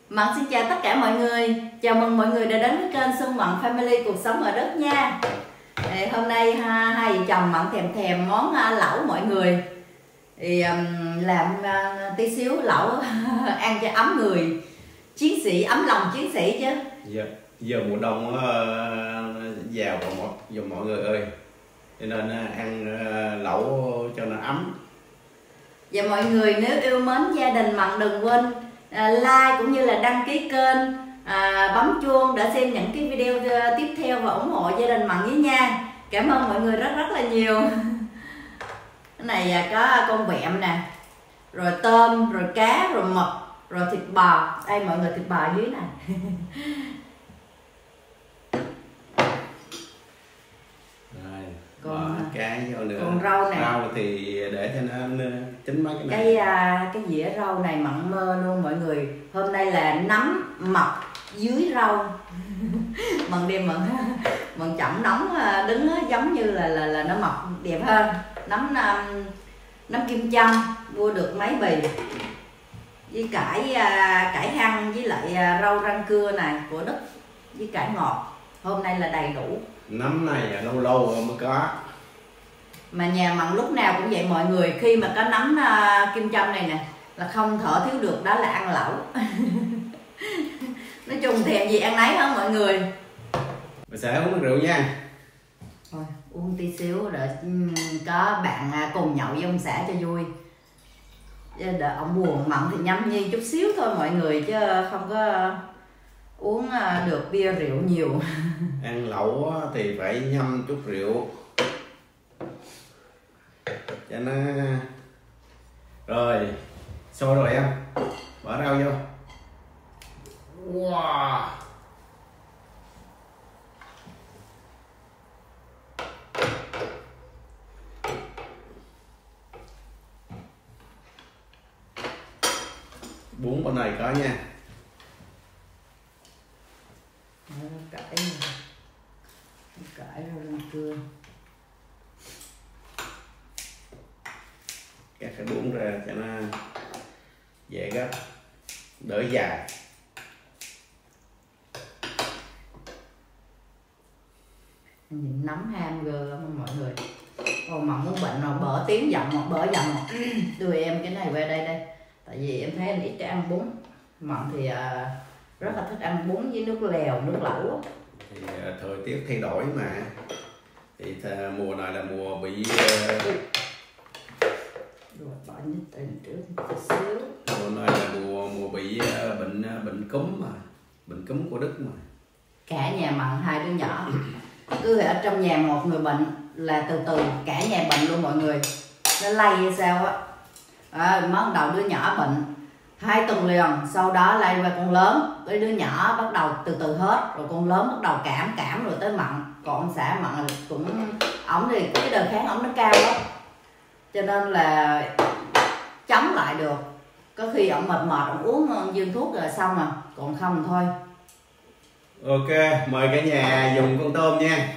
Mận xin chào tất cả mọi người. Chào mừng mọi người đã đến với kênh Xuân Mận Family cuộc sống ở đất nha. Hôm nay hai vợ chồng Mận thèm món lẩu mọi người. Thì làm tí xíu lẩu ăn cho ấm người, chiến sĩ ấm lòng chiến sĩ chứ. Giờ mùa đông vào vào mọi người ơi, cho nên ăn lẩu cho nó ấm. Và mọi người nếu yêu mến gia đình Mận đừng quên like cũng như là đăng ký kênh, bấm chuông để xem những cái video tiếp theo và ủng hộ gia đình Mận với nha. Cảm ơn mọi người rất là nhiều. Cái này có con vẹm nè, rồi tôm, rồi cá, rồi mực, rồi thịt bò. Đây mọi người, thịt bò ở dưới này. Còn cái vô nữa. Còn rau này, rau thì để cho nó chín mấy cái này. Cái dĩa rau này Mận mơ luôn mọi người. Hôm nay là nấm mọc dưới rau. Mận đem Mận chậm nóng đứng giống như là nó mọc đẹp hơn. Nấm kim châm mua được mấy bì, với cải hăng, với lại rau rang cưa này của Đức, với cải ngọt. Hôm nay là đầy đủ. Nấm này lâu lâu mới có. Mà nhà Mận lúc nào cũng vậy mọi người, khi mà có nấm kim châm này nè là không thở thiếu được, đó là ăn lẩu. Nói chung thèm gì ăn nấy hết mọi người. Mình sẽ uống rượu nha. Thôi uống tí xíu để có bạn cùng nhậu với ông xã cho vui. Để ông buồn Mận thì nhâm nhi chút xíu thôi mọi người, chứ không có uống được bia rượu nhiều. Ăn lẩu thì phải nhâm chút rượu cho nó rồi. Sôi rồi em bỏ rau vô. Wow, bún bên này có nha. Cải rau rang cưa. Cắt cái bún ra cho nó dễ gấp, đỡ dài. Nhìn nấm hamburger lắm mọi người. Còn Mận muốn bệnh rồi bở tiếng giọng bở giọng đưa em cái này về đây. Tại vì em thấy anh ít cái ăn bún. Mận thì rất là thích ăn bún với nước lèo, nước lẩu. Thì thời tiết thay đổi mà, thì mùa này là mùa bị rồi bỏ nhít tên trước một xíu. mùa này là mùa bị bệnh cúm mà, bệnh cúm của Đức mà. Cả nhà Mận hai đứa nhỏ cứ ở trong nhà một người bệnh là từ từ cả nhà bệnh luôn mọi người. Nó lây hay sao á. Mới đầu đứa nhỏ bệnh 2 tuần liền, sau đó lây qua con lớn, cái đứa nhỏ bắt đầu từ từ hết, rồi con lớn bắt đầu cảm rồi tới Mận. Còn ông xã Mận cũng, ổng thì cái đề kháng ổng nó cao lắm, cho nên là chống lại được. Có khi ổng mệt ổng uống viên thuốc rồi xong mà, còn không thôi. Ok, mời cả nhà dùng con tôm nha.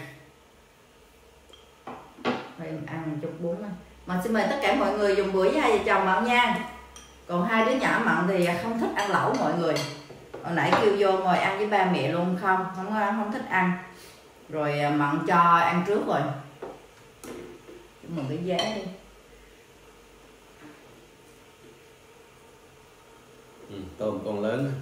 Thôi em ăn một chút bún này. Mà xin mời tất cả mọi người dùng bữa với hai vợ chồng Mận nha. Còn hai đứa nhỏ Mận thì không thích ăn lẩu mọi người. Hồi nãy kêu vô ngồi ăn với ba mẹ luôn, không thích ăn. Rồi Mận cho ăn trước rồi. Chúc mừng cái giá đi. Tôm con lớn.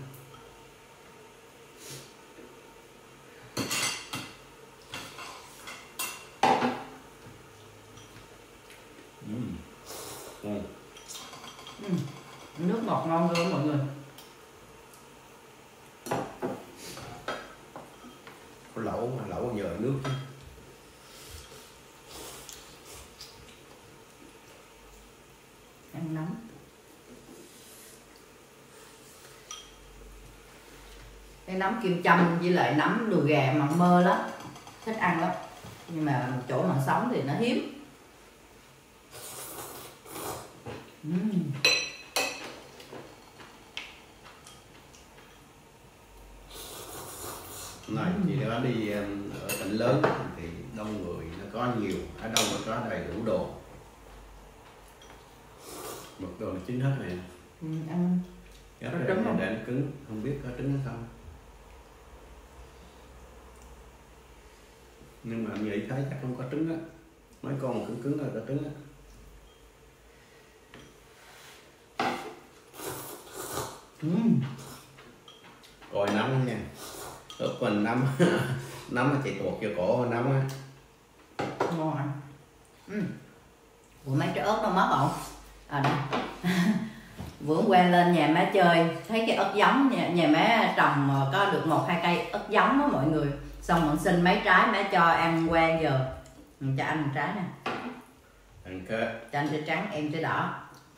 Nước ngọt ngon luôn mọi người. Lẩu nhờ nước chứ. Ăn nấm. Cái nấm kim châm với lại nấm đùi gà Mận mơ lắm, thích ăn lắm. Nhưng mà chỗ Mận sống thì nó hiếm. Này chị đã đi ở tỉnh lớn thì đông người, nó có nhiều, ở đâu mà có đầy đủ đồ. Mực đồ là chín hết này. Ăn Gấp để nó cứng, không biết có trứng hay không. Nhưng mà anh nghĩ thấy chắc không có trứng á. Mấy con cứng cứng là có trứng á. Rồi nấm nha. Ướp mình nấm nấm nó chạy tuột vô cổ nấm á. Ngon hả? Ủa mấy trái ớt đâu mất không? À đây. Vừa quen lên nhà má chơi, thấy cái ớt giống, nhà má trồng có được 1-2 cây ớt giống đó mọi người. Xong mình xin mấy trái má cho ăn quen giờ. Mình cho anh một trái nè. Ăn cái. Cho anh trái trắng, em trái đỏ.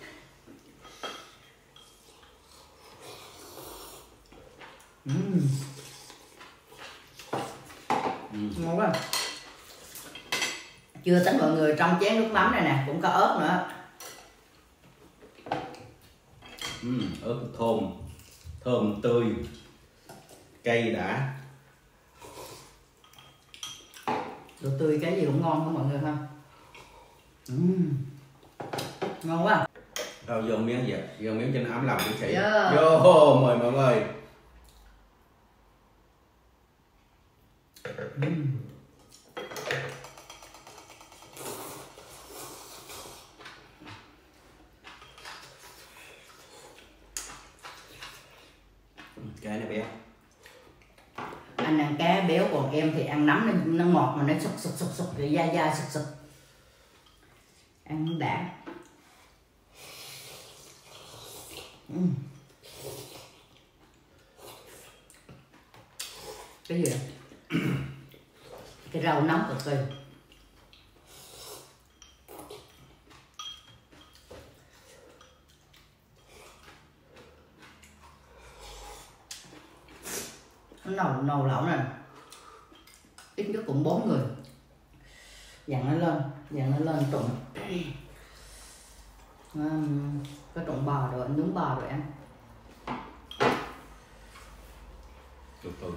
Ngon quá. Chưa tính mọi người, trong chén nước mắm này nè cũng có ớt nữa. Ớt thơm tươi, cây đã. Đồ tươi cái gì cũng ngon không mọi người ha. Ngon quá. Đâu vô miếng vậy, vô miếng cho nó ấm lòng tiến sĩ. Yeah. Vô mời mọi người. Cái này béo. Anh ăn cá béo còn em thì ăn nấm nó ngọt mà nó sực rồi dai sực. Ăn đã. Cái gì vậy? Cái rau nóng cực kỳ. Nó nồi lẩu này ít nhất cũng 4 người. Dặn nó lên trụng. Có trụng bò rồi, nướng bò rồi ăn. Từ từ.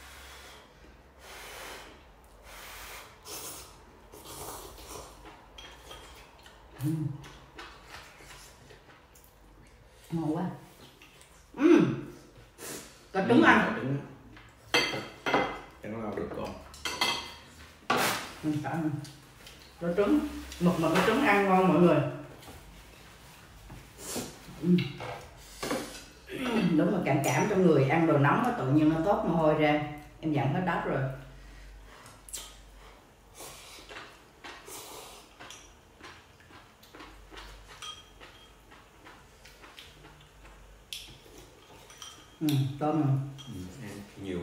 Ngon quá. Có trứng ăn. Trứng nào được con. Có trứng, mực mà có trứng ăn ngon mọi người. Đúng là cảm trong người, ăn đồ nóng nó tự nhiên nó thoát mồ hôi ra. Em dặn hết đất rồi. Tôm ăn nhiều.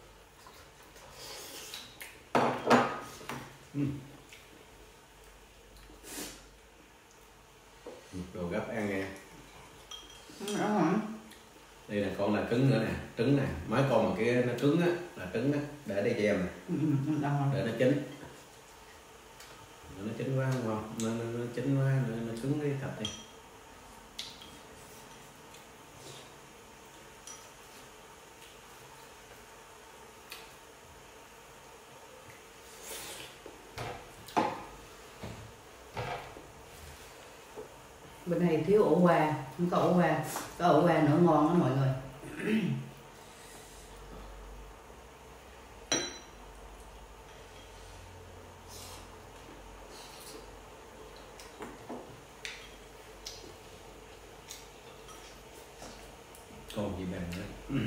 Đồ gấp ăn nghe. Đây là con là cứng nữa nè, trứng nè, mấy con mà kia nó cứng á, là trứng á, để đây cho em nè, để nó chín. Nó chín quá ngon, nó chín quá, nó cứng cái thịt đi. Bên này thiếu ổ qua, không có ổ qua, có ổ qua nữa ngon đó mọi người. Còn gì bằng nữa.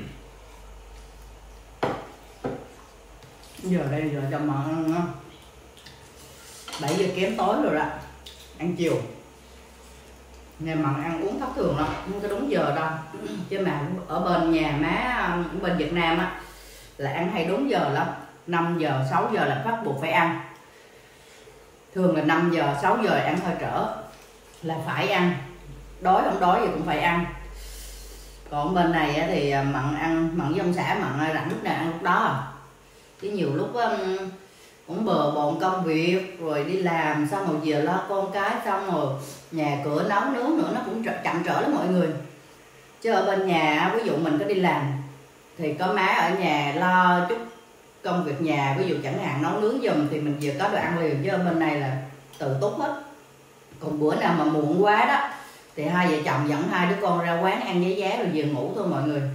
Giờ đây giờ cho món ăn nó 7 giờ kém tối rồi đó, ăn chiều. Nhà mặn ăn uống thất thường lắm, không có đúng giờ đâu. Chứ mà ở bên nhà má bên Việt Nam á là ăn hay đúng giờ lắm. 5 giờ 6 giờ là bắt buộc phải ăn. Thường là 5 giờ 6 giờ ăn hơi trễ là phải ăn. Đói không đói thì cũng phải ăn. Còn bên này thì mặn với ông xã mặn rảnh lúc nào ăn lúc đó à. Chứ nhiều lúc cũng bờ bộn công việc rồi đi làm xong rồi về lo con cái xong rồi nhà cửa nấu nướng nữa nó cũng chậm trễ lắm mọi người. Chứ ở bên nhà ví dụ mình có đi làm thì có má ở nhà lo chút công việc nhà, ví dụ chẳng hạn nấu nướng giùm thì mình vừa có đồ ăn liền. Chứ ở bên này là tự túc hết. Còn bữa nào mà muộn quá đó thì hai vợ chồng dẫn hai đứa con ra quán ăn giấy giá rồi về ngủ thôi mọi người.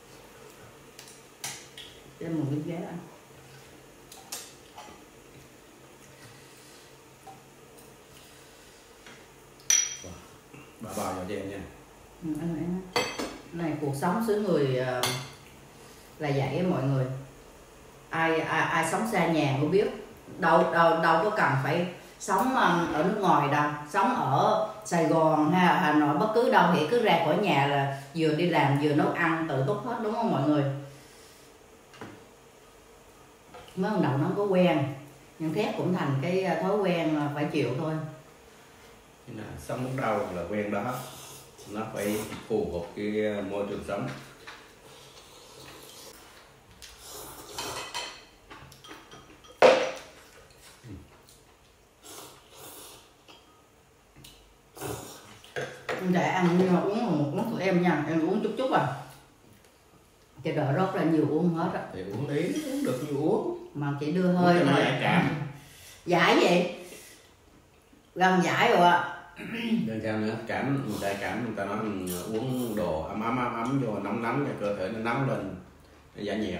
Đem một cái giá ăn. Bà vào cho em nha. Ăn này cuộc sống xứ người là vậy á mọi người. Ai sống xa nhà cũng biết, đâu có cần phải sống ở nước ngoài đâu, sống ở Sài Gòn hay Hà Nội bất cứ đâu thì cứ ra khỏi nhà là vừa đi làm vừa nấu ăn tự túc hết, đúng không mọi người? Mới ban đầu nó có quen, nhưng thép cũng thành cái thói quen là phải chịu thôi. Sống lúc đầu là quen đó, nó phải phù hợp cái môi trường sống. Để ăn uống tụi em nha, em uống chút à, cho đỡ rất là nhiều uống hết á. Thì uống đi, uống được nhiều uống, mà chỉ đưa hơi thôi. Cảm giải vậy gần giải rồi ạ. Đơn sao nữa, cảm người ta nói mình uống đồ ấm vô nóng cho cơ thể nó nóng lên, nó giải nhiệt.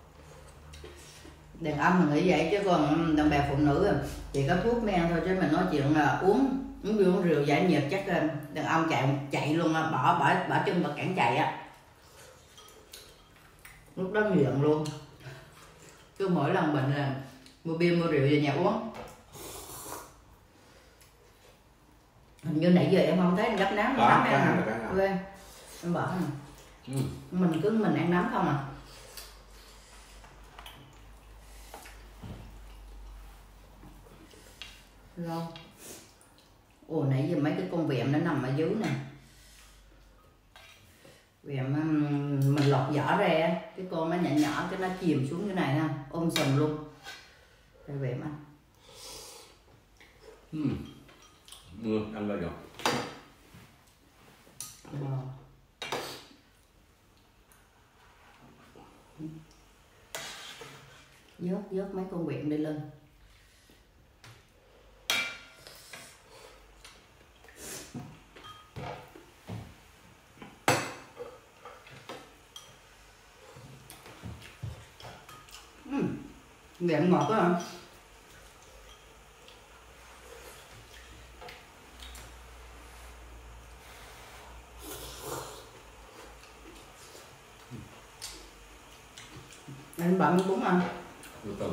Đàn ông mình nghĩ vậy chứ còn đàn bà phụ nữ chỉ có thuốc men thôi, chứ mình nói chuyện là uống rượu giải nhiệt chắc đàn ông chạy luôn, bỏ chân bật cản chạy á, lúc đó nghiện luôn. Cứ mỗi lần bệnh là mua bia mua rượu về nhà uống. Hình như nãy giờ em không thấy em gấp nắm ăn hả? Em bỏ nè. Mình ăn nấm không à. Rồi. Ồ nãy giờ mấy cái con vẹm nó nằm ở dưới nè. Vẹm mình lột vỏ ra, cái con nó nhỏ cái nó chìm xuống cái này ha, ôm sùm luôn. Đây vẹm ăn. Mưa ăn vào rồi. Vớt mấy con vẹm đi lên. Vẹm ngọt quá hả? Anh bạn miếng bún ăn. Từ từ.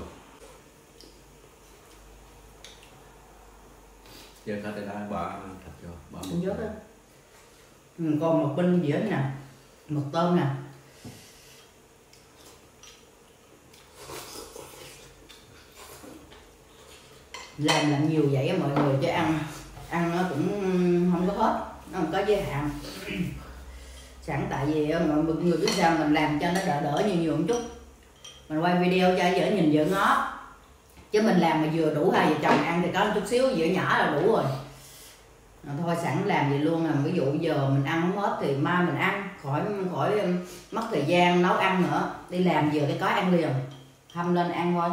Giờ hết rồi đó, bỏ thịt vô, bỏ một vớt á. Còn một bên dĩa nè, mực tôm nè. Làm nhiều vậy á mọi người, chứ ăn nó cũng không có hết, nó không có giới hạn. Sẵn tại vì mọi người biết sao, mình làm cho nó đỡ nhiều một chút, mình quay video cho dễ nhìn dễ ngó, chứ mình làm mà vừa đủ hai vợ chồng ăn thì có một chút xíu dĩa nhỏ là đủ rồi. Thôi sẵn làm vậy luôn, ví dụ giờ mình ăn không hết thì mai mình ăn, khỏi mất thời gian nấu ăn nữa, đi làm vừa cái có ăn liền, hâm lên ăn thôi.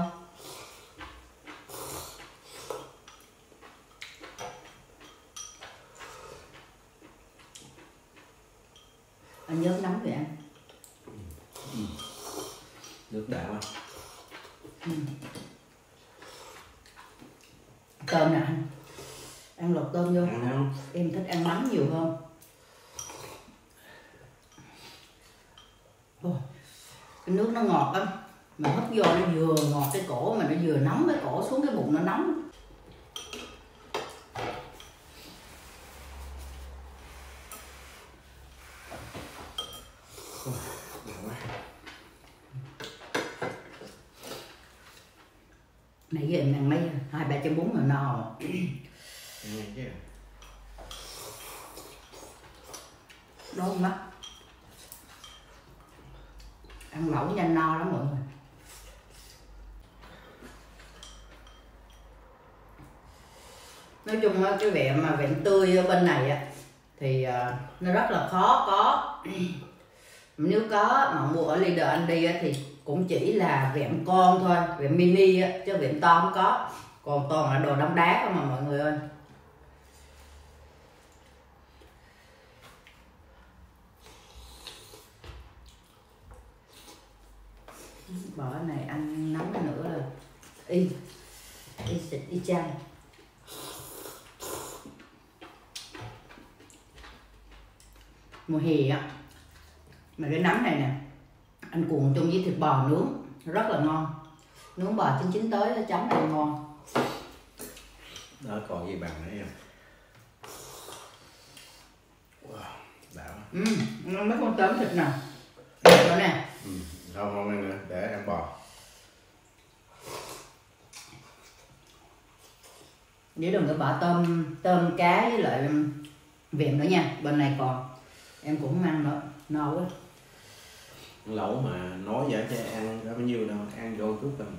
Anh nhớ nấm vậy anh. Nước đảo á. Tôm nè anh, ăn lột tôm vô. Ăn không? Em thích ăn nấm nhiều hơn. Cái nước nó ngọt lắm, mà hấp vô nó vừa ngọt cái cổ mà nó vừa nóng cái cổ xuống cái bụng nó nóng. Nãy giờ em ăn mấy 2-3 chén bún mà no. Đói mắt. Ăn lẩu nhanh no lắm mọi người. Nói chung cái vẹm tươi ở bên này thì nó rất là khó có. Nếu có mà mua ở Leader Andy thì cũng chỉ là vẹm con thôi, vẹm mini chứ vẹm to không có, còn toàn là đồ đóng đá không mà mọi người ơi. Bỏ cái này ăn nóng nữa là y chang. Mùa hè á mà cái nấm này nè anh cuộn chung với thịt bò nướng rất là ngon, nướng bò chín tới nó chấm này ngon. Đó còn gì bằng đấy em. Wow, đảo. Mấy con tôm thịt nè, đó nè. Không ăn nữa, để ăn bò. Nhớ đừng có bỏ tôm cá với lại vẹm nữa nha. Bên này còn em cũng không ăn nữa, no quá. Lẩu mà nói vậy chứ ăn có bao nhiêu đâu, ăn vô chút rồi.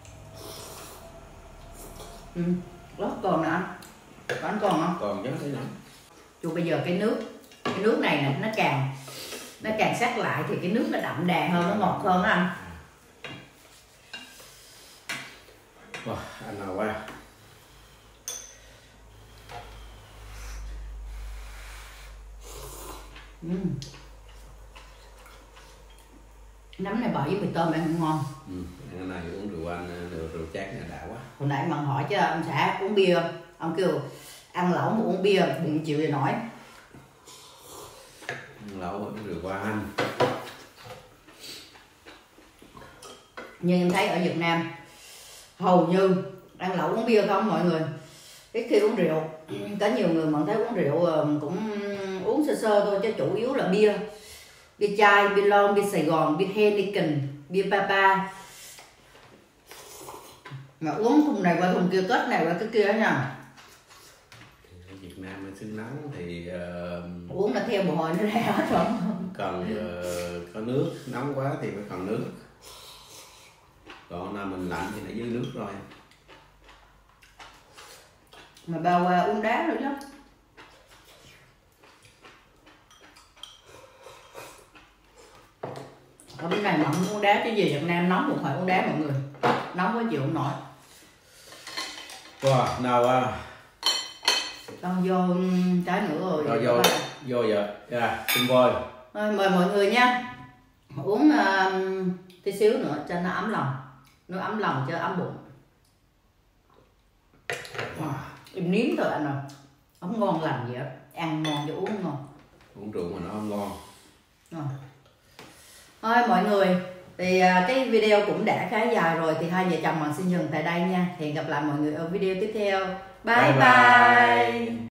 Lót còn nè anh. Có anh còn không? Còn chứ thế nào. Chú bây giờ cái nước này nè nó càng sắc lại thì cái nước nó đậm đà hơn, nó ngọt hơn đó anh. Wow, anh nào quá. Nấm này bỏ với mì tôm ăn cũng ngon. Ăn cái này uống rượu anh, rượu chát này đã quá. Hồi nãy bạn hỏi chứ ông xã uống bia, ông kêu ăn lẩu mà uống bia bụng chịu gì nổi. Ăn lẩu uống rượu qua anh. Nhưng em thấy ở Việt Nam hầu như ăn lẩu uống bia không mọi người. Ít khi uống rượu. Có nhiều người mà thấy uống rượu cũng uống sơ sơ thôi chứ chủ yếu là bia. Bia chai, bia lon, bia Sài Gòn, bia Heineken, bia Papa. Mà uống thùng này qua thùng kia, kết này qua cái kia nha. Ở Việt Nam mình xứng nắng thì uống là theo mồ hôi nó ra hết rồi. Cần có nước, nóng quá thì phải cần nước. Còn nào mình lạnh thì lại dưới nước rồi. Mà bao uống đá rồi chứ. Ở bên này mà không uống đá chứ gì Việt Nam nóng cũng phải uống đá mọi người. Nóng quá chịu không nổi. Wow, nào Con vô trái nữa rồi. Vô giờ. Dạ, xin voi. Mời mọi người nha. Uống tí xíu nữa cho nó ấm lòng. Nó ấm lòng cho ấm bụng. Em nếm thôi anh ơi. Không ngon lành gì hết. Ăn ngon cho uống ngon. Uống rượu mà nó không ngon. Thôi mọi người, thì cái video cũng đã khá dài rồi, thì hai vợ chồng mình xin dừng tại đây nha. Hẹn gặp lại mọi người ở video tiếp theo. Bye bye.